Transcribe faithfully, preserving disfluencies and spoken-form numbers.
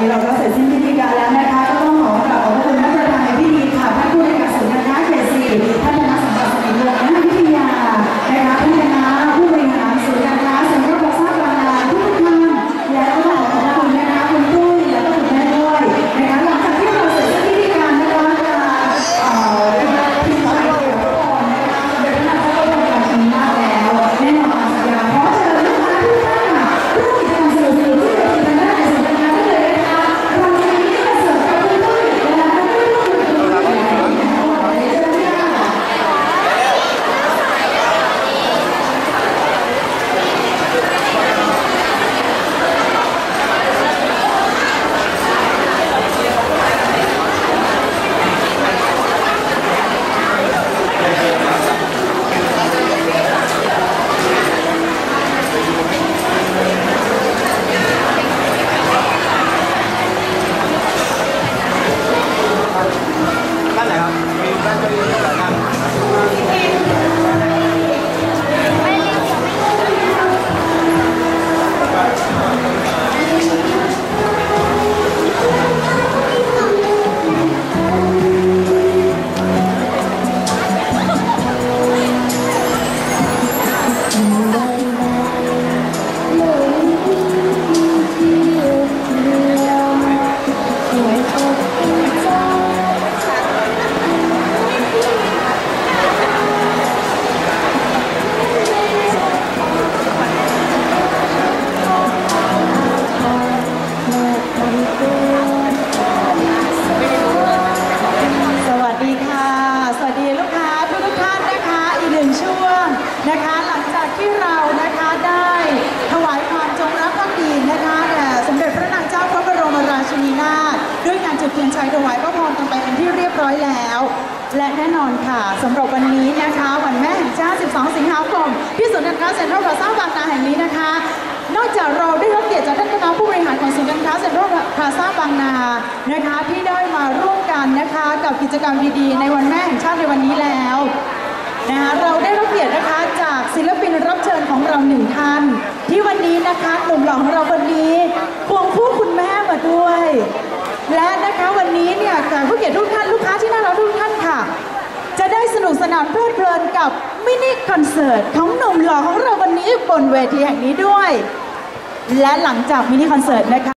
นี้เราก็เสร็จสิ้นพิธีการแล้วนะคะก็ต้องขอกราบขอบคุณท่านประธานในพิธีค่ะท่านผู้ในวยการศูนย์การค้าเขตสี่ท่านคณะสัมพันธ์สนิทวงศ์และวิทยานะคะท่านคณะผู้บริหารศูนย์การค้าเซ็นทรัลพลาซ่าบางนาทุกท่านและก็ต้องขอขอบคุณนะคะคุณตุ้ยและก็คุณแม่ด้วยนะคะหลังจากที่เราเสร็จสิ้นพิธีการนะคะเอ่อที่เราได้รับทุกคนนะคะเดินทางเข้าร่วมการชมมากแล้วแน่นอนสัญญาขอเชิญลูกค้าทุกท่านร่วมกิจกรรมสนุกๆที่เกิดขึ้นได้ในศูนย์การค้าได้เลยนะคะเราจะมีที่จะเสิร์ฟกับคุณตุ้ยและท่านผู้ร่วมกิจกรรมเชิญค่ะนะคะหลังจากที่เรานะคะได้ถวายความจงรักภักดีนะคะแด่สมเด็จพระนางเจ้าพระบรมราชินีนาถด้วยการจุดเทียนชัยถวายพระพรกันไปเป็นที่เรียบร้อยแล้วและแน่นอนค่ะสำหรับวันนี้นะคะวันแม่แห่งชาติสิบสองสิงหาคมที่ศูนย์การค้าเซ็นทรัลพลาซ่าบางนาแห่งนี้นะคะนอกจากเราได้รับเกียรติจากท่านคณะผู้บริหารของศูนย์การค้าเซ็นทรัลพลาซ่าบางนานะคะที่ได้มาร่วมกันนะคะกับกิจกรรมดีๆในวันแม่แห่งชาติในวันนี้แล้วนะคะเราได้รับเกียรตินะคะจากศิลปินรับเชิญของเราหนึ่งท่านที่วันนี้นะคะหนุ่มหล่อของเราคนนี้ควงคู่คุณแม่มาด้วยและนะคะวันนี้เนี่ยแขกผู้เกียรติทุกท่านลูกค้าที่น่ารักทุกท่านค่ะจะได้สนุกสนานเพลิดเพลินกับมินิคอนเสิร์ตของหนุ่มหล่อของเราวันนี้บนเวทีแห่งนี้ด้วยและหลังจากมินิคอนเสิร์ตนะคะ